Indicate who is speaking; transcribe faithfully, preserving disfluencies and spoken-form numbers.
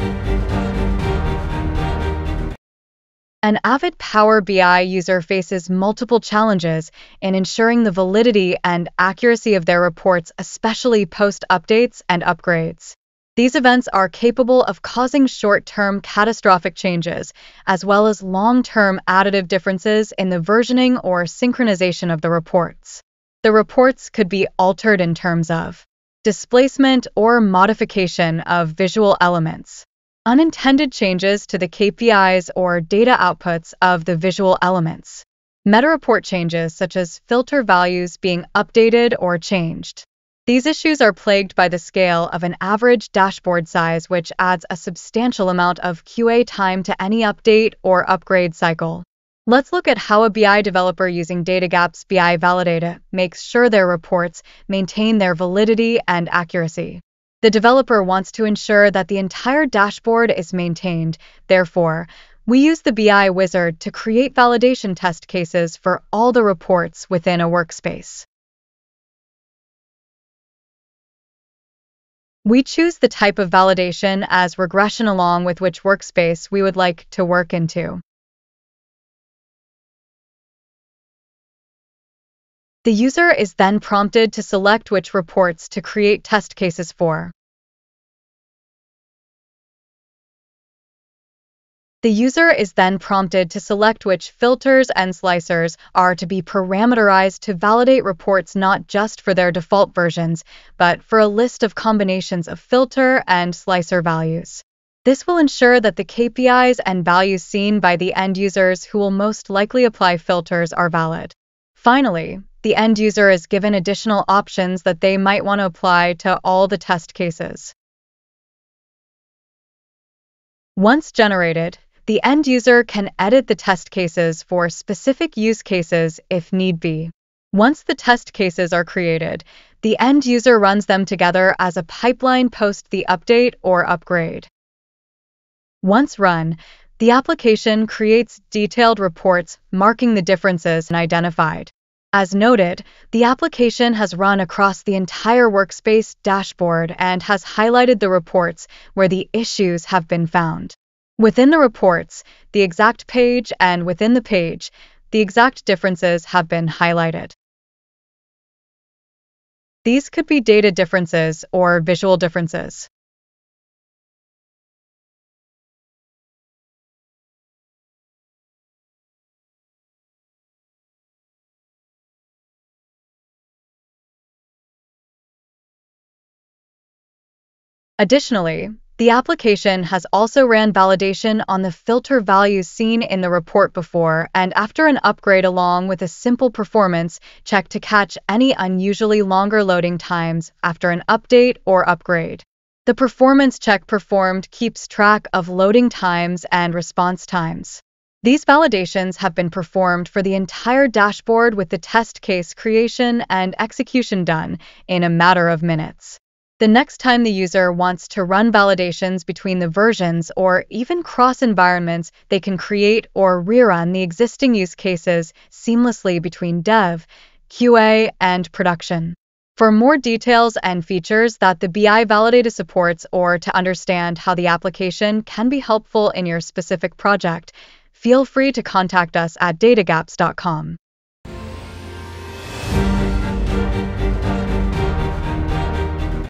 Speaker 1: An avid Power B I user faces multiple challenges in ensuring the validity and accuracy of their reports, especially post-updates and upgrades. These events are capable of causing short-term catastrophic changes, as well as long-term additive differences in the versioning or synchronization of the reports. The reports could be altered in terms of displacement or modification of visual elements, unintended changes to the K P Is or data outputs of the visual elements, meta-report changes such as filter values being updated or changed. These issues are plagued by the scale of an average dashboard size, which adds a substantial amount of Q A time to any update or upgrade cycle. Let's look at how a B I developer using Datagaps B I Validator makes sure their reports maintain their validity and accuracy. The developer wants to ensure that the entire dashboard is maintained. Therefore, we use the B I wizard to create validation test cases for all the reports within a workspace. We choose the type of validation as regression along with which workspace we would like to work into. The user is then prompted to select which reports to create test cases for. The user is then prompted to select which filters and slicers are to be parameterized to validate reports not just for their default versions, but for a list of combinations of filter and slicer values. This will ensure that the K P Is and values seen by the end users who will most likely apply filters are valid. Finally, the end user is given additional options that they might want to apply to all the test cases. Once generated, the end user can edit the test cases for specific use cases if need be. Once the test cases are created, the end user runs them together as a pipeline post the update or upgrade. Once run, the application creates detailed reports marking the differences identified. As noted, the application has run across the entire workspace dashboard and has highlighted the reports where the issues have been found. Within the reports, the exact page and within the page, the exact differences have been highlighted. These could be data differences or visual differences. Additionally, the application has also ran validation on the filter values seen in the report before and after an upgrade, along with a simple performance check to catch any unusually longer loading times after an update or upgrade. The performance check performed keeps track of loading times and response times. These validations have been performed for the entire dashboard with the test case creation and execution done in a matter of minutes. The next time the user wants to run validations between the versions or even cross environments, they can create or rerun the existing use cases seamlessly between dev, Q A, and production. For more details and features that the B I Validator supports, or to understand how the application can be helpful in your specific project, feel free to contact us at datagaps dot com.